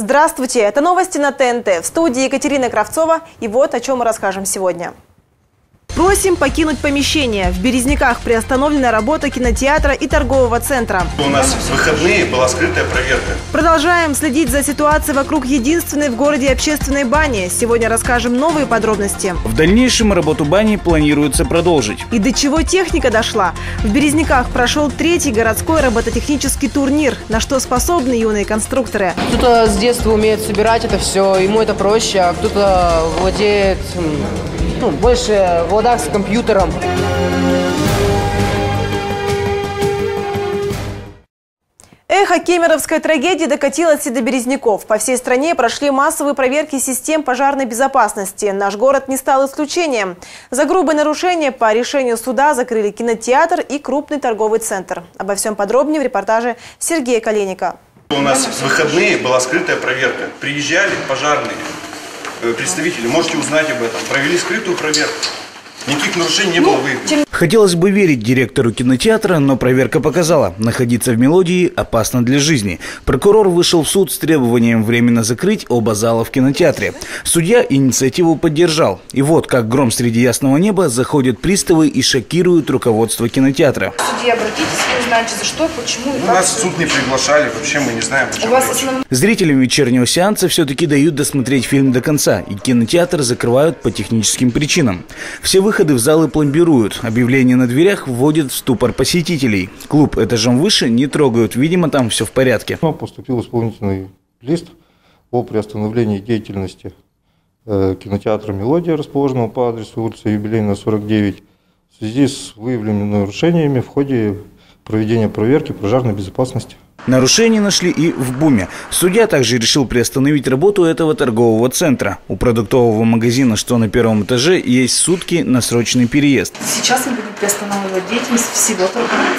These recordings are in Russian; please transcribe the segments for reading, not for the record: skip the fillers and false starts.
Здравствуйте! Это новости на ТНТ. В студии Екатерина Кравцова. И вот о чем мы расскажем сегодня. Просим покинуть помещение. В Березняках приостановлена работа кинотеатра и торгового центра. У нас в выходные была скрытая проверка. Продолжаем следить за ситуацией вокруг единственной в городе общественной бани. Сегодня расскажем новые подробности. В дальнейшем работу бани планируется продолжить. И до чего техника дошла? В Березняках прошел 3-й городской робототехнический турнир. На что способны юные конструкторы? Кто-то с детства умеет собирать это все, ему это проще, а кто-то владеет, больше в ладах с компьютером. Эхо кемеровской трагедии докатилось и до Березняков. По всей стране прошли массовые проверки систем пожарной безопасности. Наш город не стал исключением. За грубые нарушения по решению суда закрыли кинотеатр и крупный торговый центр. Обо всем подробнее в репортаже Сергея Калиника. У нас в выходные была скрытая проверка. Приезжали пожарные представители, можете узнать об этом. Провели скрытую проверку. Никаких нарушений не было выявлено. Хотелось бы верить директору кинотеатра, но проверка показала, находиться в «Мелодии» опасно для жизни. Прокурор вышел в суд с требованием временно закрыть оба зала в кинотеатре. Судья инициативу поддержал. И вот как гром среди ясного неба заходят приставы и шокируют руководство кинотеатра. Судья, обратитесь, вы узнаете, за что, почему и как. Нас в суд не приглашали, вообще мы не знаем, о чем речь. Зрителям вечернего сеанса все-таки дают досмотреть фильм до конца, и кинотеатр закрывают по техническим причинам. Все выходы в залы пломбируют, объявления на дверях вводят в ступор посетителей. Клуб этажом выше не трогают, видимо, там все в порядке. Поступил исполнительный лист о приостановлении деятельности кинотеатра «Мелодия», расположенного по адресу улица Юбилейная, 49, в связи с выявленными нарушениями в ходе проведения проверки пожарной безопасности. Нарушения нашли и в БУМе. Судья также решил приостановить работу этого торгового центра. У продуктового магазина, что на 1-м этаже, есть сутки на срочный переезд. Сейчас мы будем приостанавливать деятельность всего торгового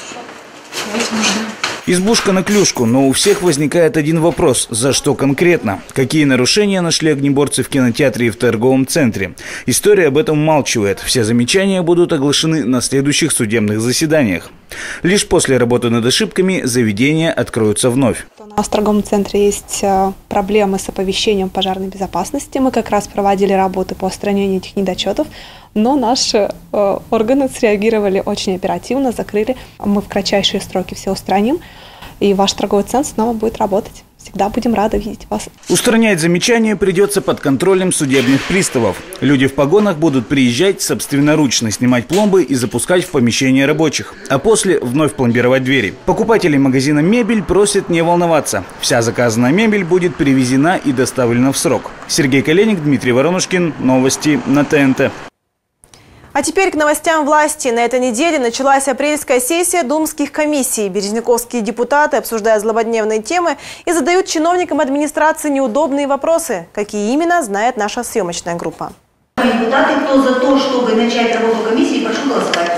центра. Избушка на клюшку, но у всех возникает один вопрос – за что конкретно? Какие нарушения нашли огнеборцы в кинотеатре и в торговом центре? История об этом умалчивает. Все замечания будут оглашены на следующих судебных заседаниях. Лишь после работы над ошибками заведения откроются вновь. У нас в торговом центре есть проблемы с оповещением пожарной безопасности. Мы как раз проводили работы по устранению этих недочетов, но наши органы среагировали очень оперативно, закрыли. Мы в кратчайшие сроки все устраним, и ваш торговый центр снова будет работать. Всегда будем рады видеть вас. Устранять замечания придется под контролем судебных приставов. Люди в погонах будут приезжать, собственноручно снимать пломбы и запускать в помещение рабочих. А после вновь пломбировать двери. Покупатели магазина «Мебель» просят не волноваться. Вся заказанная мебель будет привезена и доставлена в срок. Сергей Калиник, Дмитрий Воронушкин. Новости на ТНТ. А теперь к новостям власти. На этой неделе началась апрельская сессия думских комиссий. Березняковские депутаты обсуждают злободневные темы и задают чиновникам администрации неудобные вопросы. Какие именно, знает наша съемочная группа. Депутаты, кто за то, чтобы начать работу комиссии, прошу голосовать.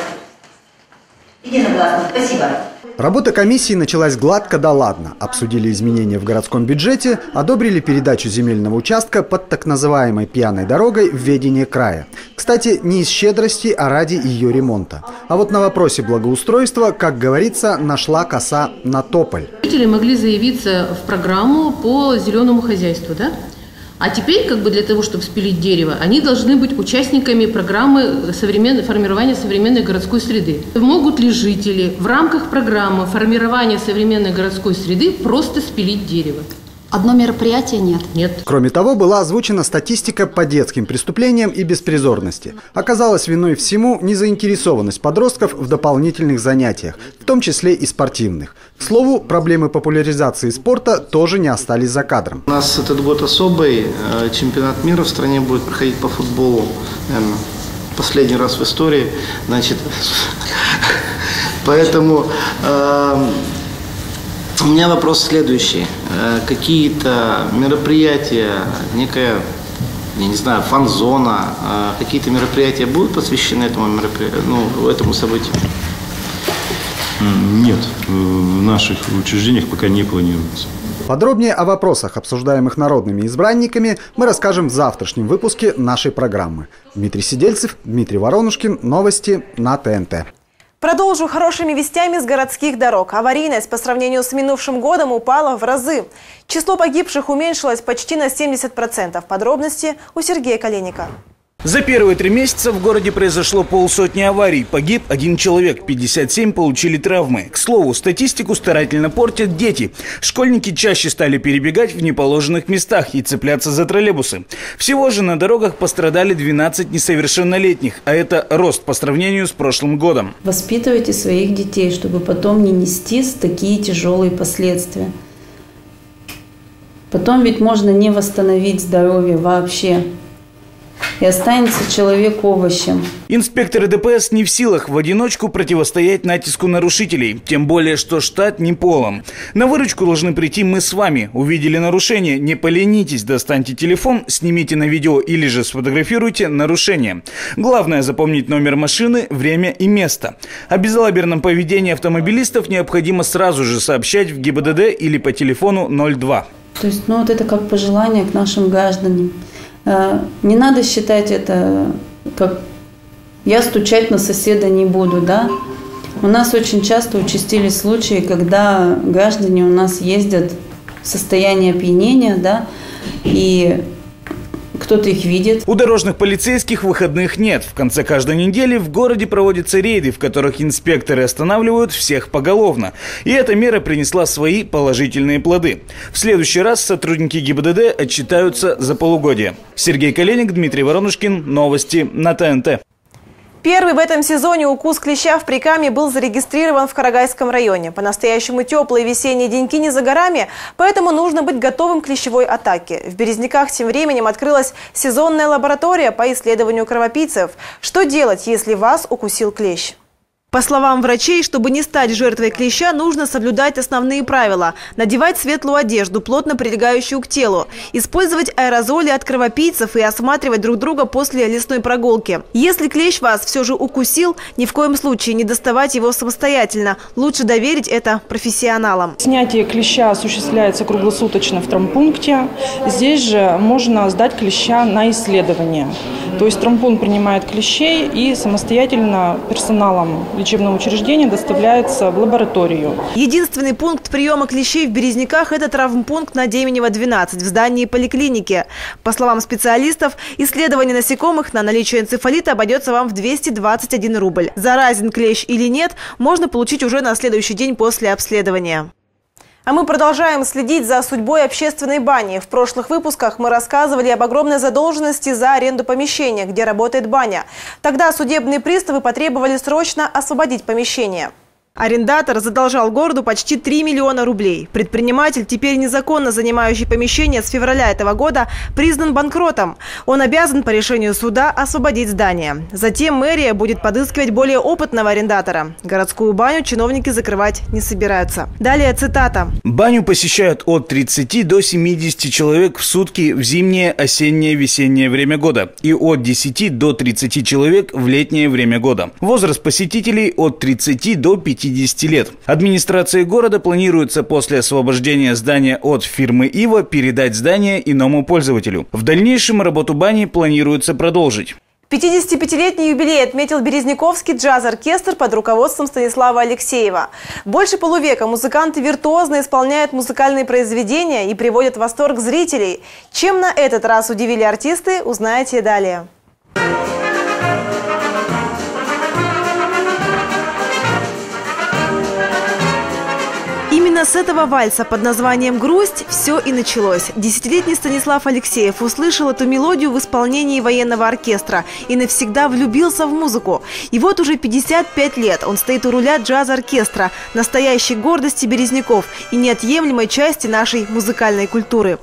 Единогласно. Спасибо. Работа комиссии началась гладко да ладно. Обсудили изменения в городском бюджете, одобрили передачу земельного участка под так называемой пьяной дорогой в ведение края. Кстати, не из щедрости, а ради ее ремонта. А вот на вопросе благоустройства, как говорится, нашла коса на тополь. Жители могли заявиться в программу по зеленому хозяйству, да? А теперь, для того, чтобы спилить дерево, они должны быть участниками программы формирования современной городской среды. Могут ли жители в рамках программы формирования современной городской среды просто спилить дерево? Одно мероприятие нет. Нет. Кроме того, была озвучена статистика по детским преступлениям и беспризорности. Оказалось, виной всему незаинтересованность подростков в дополнительных занятиях, в том числе и спортивных. К слову, проблемы популяризации спорта тоже не остались за кадром. У нас этот год особый. Чемпионат мира в стране будет проходить по футболу. Последний раз в истории. Поэтому... У меня вопрос следующий. Какие-то мероприятия, некая, фан-зона, какие-то мероприятия будут посвящены этому событию? Нет, в наших учреждениях пока не планируется. Подробнее о вопросах, обсуждаемых народными избранниками, мы расскажем в завтрашнем выпуске нашей программы. Дмитрий Сидельцев, Дмитрий Воронушкин. Новости на ТНТ. Продолжу хорошими вестями с городских дорог. Аварийность по сравнению с минувшим годом упала в разы. Число погибших уменьшилось почти на 70%. Подробности у Сергея Коленика. За первые 3 месяца в городе произошло 50 аварий. Погиб 1 человек, 57 получили травмы. К слову, статистику старательно портят дети. Школьники чаще стали перебегать в неположенных местах и цепляться за троллейбусы. Всего же на дорогах пострадали 12 несовершеннолетних, а это рост по сравнению с прошлым годом. Воспитывайте своих детей, чтобы потом не нести такие тяжелые последствия. Потом ведь можно не восстановить здоровье вообще. И останется человек овощем. Инспекторы ДПС не в силах в одиночку противостоять натиску нарушителей. Тем более, что штат не полон. На выручку должны прийти мы с вами. Увидели нарушение? Не поленитесь, достаньте телефон, снимите на видео или же сфотографируйте нарушение. Главное запомнить номер машины, время и место. О безалаберном поведении автомобилистов необходимо сразу же сообщать в ГИБДД или по телефону 02. То есть, вот это как пожелание к нашим гражданам. Не надо считать это, как я стучать на соседа не буду, да. У нас очень часто участились случаи, когда граждане у нас ездят в состоянии опьянения, да, и кто-то их видит. У дорожных полицейских выходных нет. В конце каждой недели в городе проводятся рейды, в которых инспекторы останавливают всех поголовно. И эта мера принесла свои положительные плоды. В следующий раз сотрудники ГИБДД отчитаются за полугодие. Сергей Коленик, Дмитрий Воронушкин. Новости на ТНТ. Первый в этом сезоне укус клеща в Прикамье был зарегистрирован в Карагайском районе. По-настоящему теплые весенние деньки не за горами, поэтому нужно быть готовым к клещевой атаке. В Березниках тем временем открылась сезонная лаборатория по исследованию кровопийцев. Что делать, если вас укусил клещ? По словам врачей, чтобы не стать жертвой клеща, нужно соблюдать основные правила. Надевать светлую одежду, плотно прилегающую к телу. Использовать аэрозоли от кровопийцев и осматривать друг друга после лесной прогулки. Если клещ вас все же укусил, ни в коем случае не доставать его самостоятельно. Лучше доверить это профессионалам. Снятие клеща осуществляется круглосуточно в травмпункте. Здесь же можно сдать клеща на исследование. То есть травмпункт принимает клещей и самостоятельно персоналом лечебного учреждения доставляется в лабораторию. Единственный пункт приема клещей в Березниках – это травмпункт на Деменева, 12 в здании поликлиники. По словам специалистов, исследование насекомых на наличие энцефалита обойдется вам в 221 рубль. Заразен клещ или нет, можно получить уже на следующий день после обследования. А мы продолжаем следить за судьбой общественной бани. В прошлых выпусках мы рассказывали об огромной задолженности за аренду помещения, где работает баня. Тогда судебные приставы потребовали срочно освободить помещение. Арендатор задолжал городу почти 3 миллиона рублей. Предприниматель, теперь незаконно занимающий помещение с февраля этого года, признан банкротом. Он обязан по решению суда освободить здание. Затем мэрия будет подыскивать более опытного арендатора. Городскую баню чиновники закрывать не собираются. Далее цитата. Баню посещают от 30 до 70 человек в сутки в зимнее, осеннее, весеннее время года и от 10 до 30 человек в летнее время года. Возраст посетителей от 30 до 50 лет. Администрации города планируется после освобождения здания от фирмы «Ива» передать здание иному пользователю. В дальнейшем работу бани планируется продолжить. 55-летний юбилей отметил Березниковский джаз-оркестр под руководством Станислава Алексеева. Больше полувека музыканты виртуозно исполняют музыкальные произведения и приводят в восторг зрителей. Чем на этот раз удивили артисты, узнаете далее. Именно с этого вальса под названием «Грусть» все и началось. Десятилетний Станислав Алексеев услышал эту мелодию в исполнении военного оркестра и навсегда влюбился в музыку. И вот уже 55 лет он стоит у руля джаз-оркестра, настоящей гордости Березников и неотъемлемой части нашей музыкальной культуры.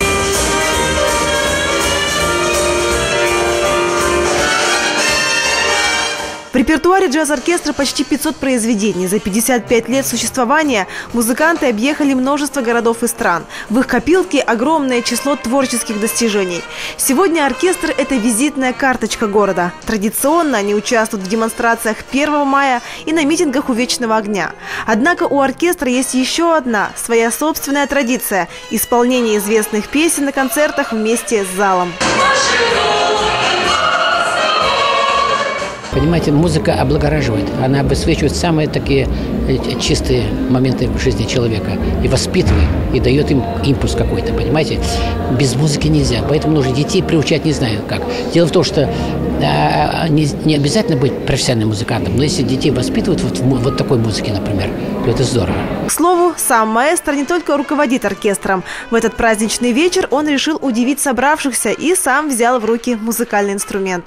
В репертуаре джаз-оркестра почти 500 произведений. За 55 лет существования музыканты объехали множество городов и стран. В их копилке огромное число творческих достижений. Сегодня оркестр – это визитная карточка города. Традиционно они участвуют в демонстрациях 1 мая и на митингах у Вечного огня. Однако у оркестра есть еще одна, своя собственная традиция – исполнение известных песен на концертах вместе с залом. Понимаете, музыка облагораживает, она обесвечивает самые такие чистые моменты в жизни человека и воспитывает, и дает им импульс какой-то, понимаете. Без музыки нельзя, поэтому нужно детей приучать, не знаю как. Дело в том, что не обязательно быть профессиональным музыкантом, но если детей воспитывают вот такой музыке, например, то это здорово. К слову, сам маэстро не только руководит оркестром. В этот праздничный вечер он решил удивить собравшихся и сам взял в руки музыкальный инструмент.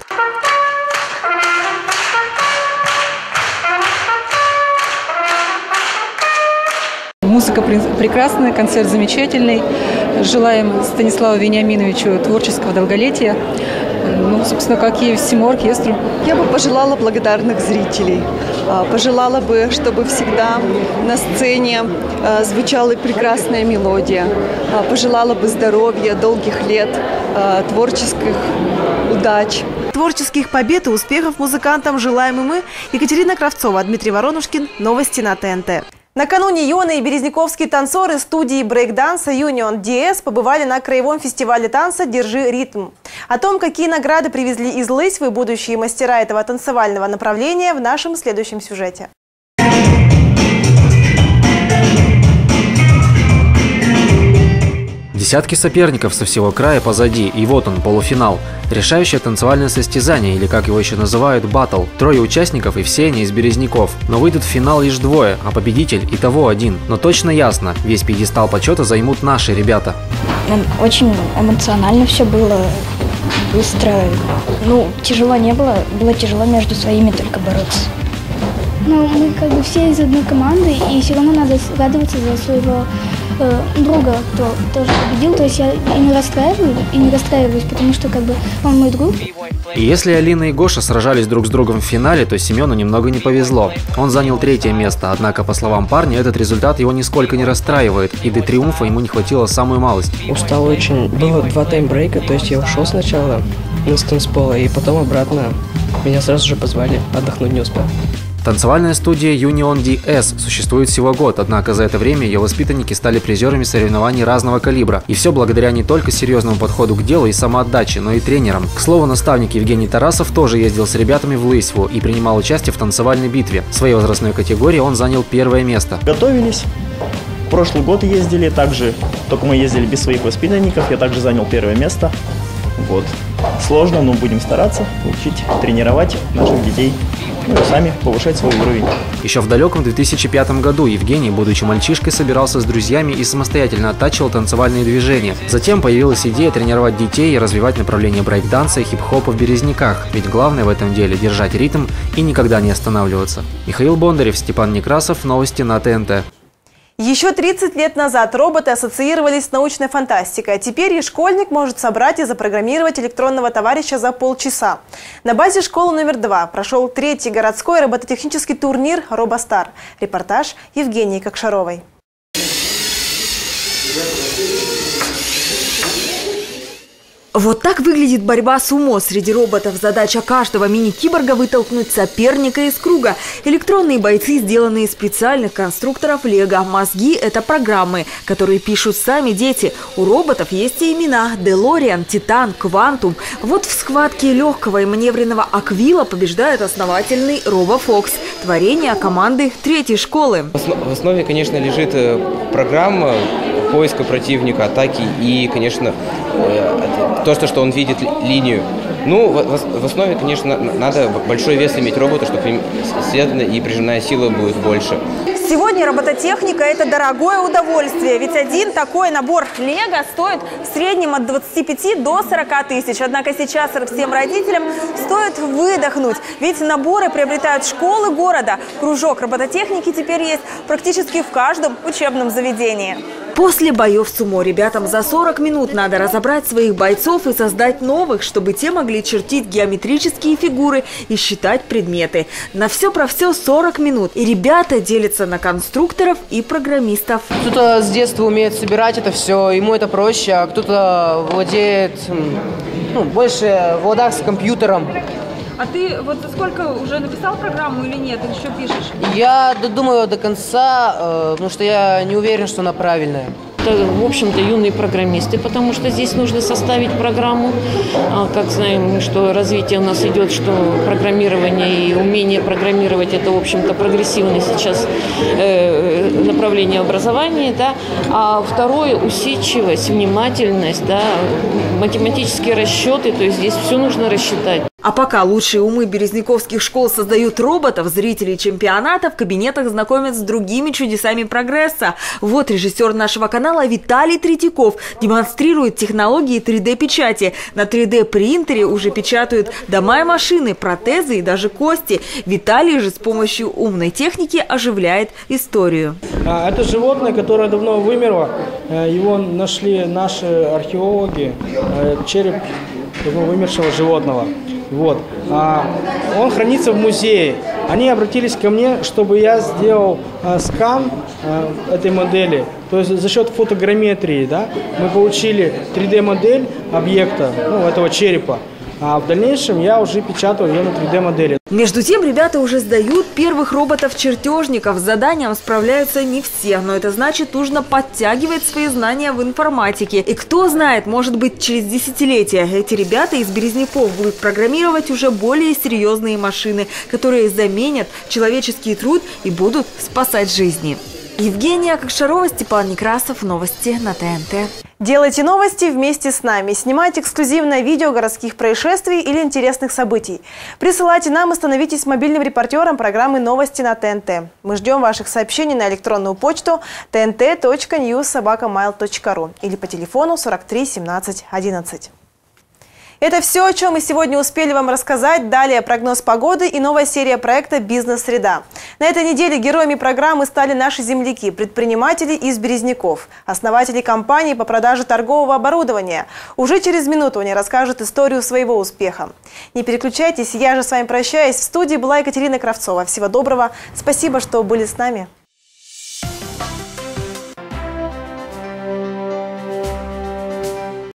Музыка прекрасная, концерт замечательный. Желаем Станиславу Вениаминовичу творческого долголетия. Ну, собственно, как и всему оркестру. Я бы пожелала благодарных зрителей. Пожелала бы, чтобы всегда на сцене звучала прекрасная мелодия. Пожелала бы здоровья, долгих лет, творческих удач. Творческих побед и успехов музыкантам желаем и мы. Екатерина Кравцова, Дмитрий Воронушкин. Новости на ТНТ. Накануне юные березняковские танцоры студии брейк-данса Union DS побывали на краевом фестивале танца «Держи ритм». О том, какие награды привезли из Лысьвы будущие мастера этого танцевального направления, в нашем следующем сюжете. Десятки соперников со всего края позади, и вот он, полуфинал. Решающее танцевальное состязание, или как его еще называют, баттл. 3 участников, и все они из Березняков. Но выйдут в финал лишь 2, а победитель и того 1. Но точно ясно, весь пьедестал почета займут наши ребята. Очень эмоционально все было, быстро. Ну, тяжело не было, было тяжело между своими только бороться. Ну, мы как бы все из одной команды, и все равно надо радоваться за своего друга, кто тоже победил. То есть я и не расстраиваюсь, потому что как бы он мой друг. И если Алина и Гоша сражались друг с другом в финале, то Семену немного не повезло. Он занял 3 место, однако, по словам парня, этот результат его нисколько не расстраивает, и до триумфа ему не хватило самую малость. Устал очень. Было 2 таймбрейка, то есть я ушел сначала на танцпола, и потом обратно меня сразу же позвали, отдохнуть не успел. Танцевальная студия Union DS существует всего год, однако за это время ее воспитанники стали призерами соревнований разного калибра. И все благодаря не только серьезному подходу к делу и самоотдаче, но и тренерам. К слову, наставник Евгений Тарасов тоже ездил с ребятами в Лысьву и принимал участие в танцевальной битве. В своей возрастной категории он занял 1 место. Готовились. Прошлый год ездили также, только мы ездили без своих воспитанников, я также занял 1 место. Вот. Сложно, но будем стараться, учить, тренировать наших детей, ну и сами повышать свой уровень. Еще в далеком 2005 году Евгений, будучи мальчишкой, собирался с друзьями и самостоятельно оттачивал танцевальные движения. Затем появилась идея тренировать детей и развивать направление брейк-данса и хип-хопа в Березниках, ведь главное в этом деле – держать ритм и никогда не останавливаться. Михаил Бондарев, Степан Некрасов, новости на ТНТ. Еще 30 лет назад роботы ассоциировались с научной фантастикой, а теперь и школьник может собрать и запрограммировать электронного товарища за полчаса. На базе школы номер 2 прошел 3-й городской робототехнический турнир «Робостар». Репортаж Евгении Кокшаровой. Вот так выглядит борьба с умо среди роботов. Задача каждого мини-киборга – вытолкнуть соперника из круга. Электронные бойцы, сделанные из специальных конструкторов Лего. Мозги – это программы, которые пишут сами дети. У роботов есть и имена – Делориан, Титан, Квантум. Вот в схватке легкого и маневренного Аквила побеждает основательный RoboFox. Творение команды 3-й школы. В основе, конечно, лежит программа поиска противника, атаки и, конечно, то, что он видит линию. Ну, в основе, конечно, надо большой вес иметь робота, чтобы, следовательно, и прижимная сила будет больше. Сегодня робототехника – это дорогое удовольствие, ведь один такой набор Лего стоит в среднем от 25 до 40 тысяч. Однако сейчас всем родителям стоит выдохнуть, ведь наборы приобретают школы города. Кружок робототехники теперь есть практически в каждом учебном заведении. После боев с умо ребятам за 40 минут надо разобрать своих бойцов и создать новых, чтобы те могли чертить геометрические фигуры и считать предметы. На все про все 40 минут. И ребята делятся на конструкторов и программистов. Кто-то с детства умеет собирать это все, ему это проще, а кто-то владеет, больше в ладах с компьютером. А ты вот сколько уже написал программу или нет? Или еще пишешь? Я додумаю до конца, потому что я не уверен, что она правильная. это, в общем-то, юные программисты, потому что здесь нужно составить программу. Как знаем, что развитие у нас идет, что программирование и умение программировать – это, в общем-то, прогрессивное сейчас направление образования. Да? А второе – усидчивость, внимательность, да? Математические расчеты, то есть здесь все нужно рассчитать. А пока лучшие умы березняковских школ создают роботов, зрители чемпионата в кабинетах знакомят с другими чудесами прогресса. Вот режиссер нашего канала Виталий Третьяков демонстрирует технологии 3D-печати. На 3D-принтере уже печатают дома и машины, протезы и даже кости. Виталий же с помощью умной техники оживляет историю. Это животное, которое давно вымерло. Его нашли наши археологи. Череп давно вымершего животного. Вот. Он хранится в музее. Они обратились ко мне, чтобы я сделал скан этой модели. То есть за счет фотограмметрии, да, мы получили 3D-модель объекта, этого черепа. А в дальнейшем я уже печатаю ее на 3D-модели. Между тем, ребята уже сдают первых роботов-чертежников. С заданием справляются не все, но это значит, нужно подтягивать свои знания в информатике. И кто знает, может быть, через десятилетия эти ребята из Березняков будут программировать уже более серьезные машины, которые заменят человеческий труд и будут спасать жизни. Евгения Кокшарова, Степан Некрасов. Новости на ТНТ. Делайте новости вместе с нами. Снимайте эксклюзивное видео городских происшествий или интересных событий. Присылайте нам и становитесь мобильным репортером программы «Новости на ТНТ». Мы ждем ваших сообщений на электронную почту tnt.news@mail.ru или по телефону 43 17 11. Это все, о чем мы сегодня успели вам рассказать. Далее прогноз погоды и новая серия проекта «Бизнес-среда». На этой неделе героями программы стали наши земляки, предприниматели из Березняков, основатели компании по продаже торгового оборудования. Уже через минуту они расскажут историю своего успеха. Не переключайтесь, я же с вами прощаюсь. В студии была Екатерина Кравцова. Всего доброго. Спасибо, что были с нами.